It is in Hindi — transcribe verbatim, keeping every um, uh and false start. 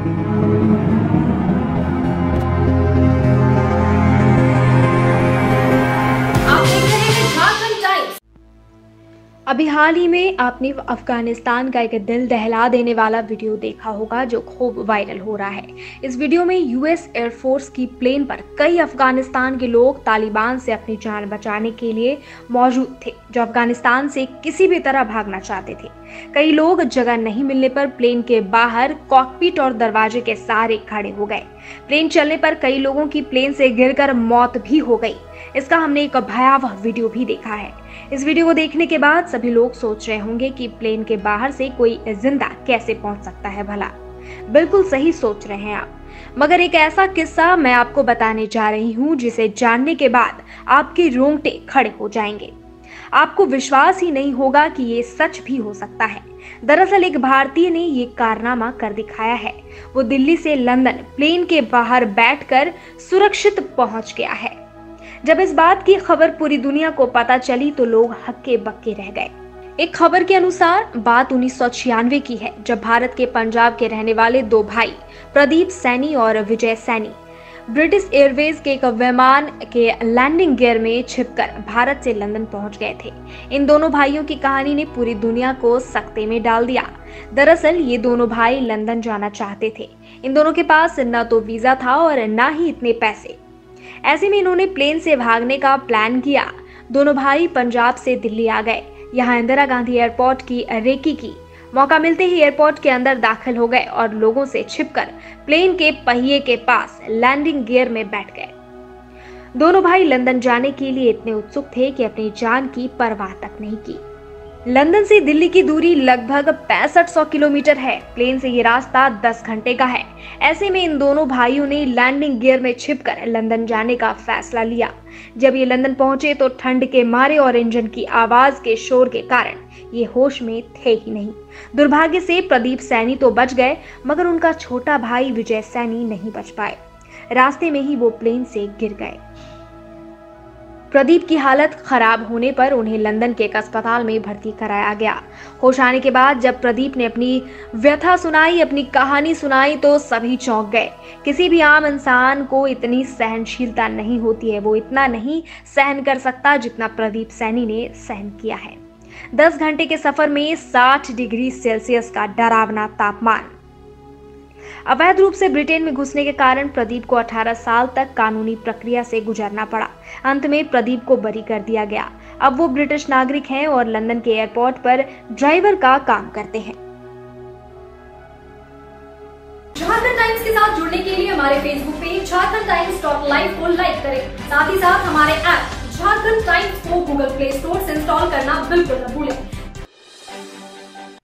अभी हाल ही में आपने अफगानिस्तान का एक दिल दहला देने वाला वीडियो देखा होगा जो खूब वायरल हो रहा है। इस वीडियो में यूएस एयरफोर्स की प्लेन पर कई अफगानिस्तान के लोग तालिबान से अपनी जान बचाने के लिए मौजूद थे, जो अफगानिस्तान से किसी भी तरह भागना चाहते थे। कई लोग जगह नहीं मिलने पर प्लेन के बाहर कॉकपिट और दरवाजे के सहारे खड़े हो गए। प्लेन चलने पर कई लोगों की प्लेन से गिरकर मौत भी हो गई। इसका हमने एक भयावह वीडियो भी देखा है। इस वीडियो को देखने के बाद सभी लोग सोच रहे होंगे कि प्लेन के बाहर से कोई जिंदा कैसे पहुंच सकता है भला। बिल्कुल सही सोच रहे हैं आप, मगर एक ऐसा किस्सा मैं आपको बताने जा रही हूं जिसे जानने के बाद आपके रोंगटे खड़े हो जाएंगे। आपको विश्वास ही नहीं होगा कि ये सच भी हो सकता है। दरअसल एक भारतीय ने ये कारनामा कर दिखाया है। वो दिल्ली से लंदन प्लेन के बाहर बैठकर सुरक्षित पहुंच गया है। जब इस बात की खबर पूरी दुनिया को पता चली तो लोग हक्के बक्के रह गए। एक खबर के अनुसार बात उन्नीस सौ छियानवे की है, जब भारत के पंजाब के रहने वाले दो भाई प्रदीप सैनी और विजय सैनी ब्रिटिश एयरवेज के एक विमान के लैंडिंग गियर में छिपकर भारत से लंदन पहुंच गए थे। इन दोनों भाइयों की कहानी ने पूरी दुनिया को सकते में डाल दिया। दरअसल ये दोनों भाई लंदन जाना चाहते थे। इन दोनों के पास न तो वीजा था और न ही इतने पैसे। ऐसे में इन्होंने प्लेन से भागने का प्लान किया। दोनों भाई पंजाब से दिल्ली आ गए। यहाँ इंदिरा गांधी एयरपोर्ट की रेकी की। मौका मिलते ही एयरपोर्ट के अंदर दाखिल हो गए और लोगों से छिपकर प्लेन के पहिए के पास लैंडिंग गियर में बैठ गए। दोनों भाई लंदन जाने के लिए इतने उत्सुक थे कि अपनी जान की परवाह तक नहीं की। लंदन से दिल्ली की दूरी लगभग पैंसठ सौ किलोमीटर है। प्लेन से ये रास्ता दस घंटे का है। ऐसे में इन दोनों भाइयों ने लैंडिंग गियर में छिपकर लंदन जाने का फैसला लिया। जब ये लंदन पहुंचे तो ठंड के मारे और इंजन की आवाज के शोर के कारण ये होश में थे ही नहीं। दुर्भाग्य से प्रदीप सैनी तो बच गए, मगर उनका छोटा भाई विजय सैनी नहीं बच पाए। रास्ते में ही वो प्लेन से गिर गए। प्रदीप की हालत खराब होने पर उन्हें लंदन के एक अस्पताल में भर्ती कराया गया। होश आने के बाद जब प्रदीप ने अपनी व्यथा सुनाई, अपनी कहानी सुनाई तो सभी चौंक गए। किसी भी आम इंसान को इतनी सहनशीलता नहीं होती है, वो इतना नहीं सहन कर सकता जितना प्रदीप सैनी ने सहन किया है। दस घंटे के सफर में साठ डिग्री सेल्सियस का डरावना तापमान। अवैध रूप से ब्रिटेन में घुसने के कारण प्रदीप को अठारह साल तक कानूनी प्रक्रिया से गुजरना पड़ा। अंत में प्रदीप को बरी कर दिया गया। अब वो ब्रिटिश नागरिक हैं और लंदन के एयरपोर्ट पर ड्राइवर का काम करते हैं। झारखंड टाइम्स के साथ जुड़ने के लिए हमारे Facebook page Jharkhand Times dot live को लाइक करें। साथ ही साथ हमारे ऐप झारखंड टाइम्स को गूगल प्ले स्टोर से इंस्टॉल करना बिल्कुल न भूलें।